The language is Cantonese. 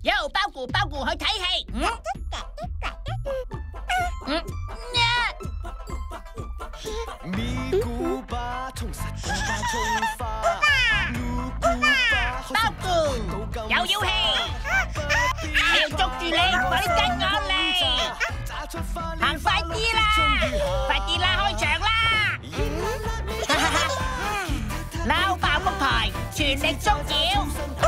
Yo，包姑去睇戲。 咪咕巴衝實古巴衝花， 包姑有妖氣，我要捉住你，快啲跟我嚟，行快啲啦，開場啦！撈爆福台，全力捉妖。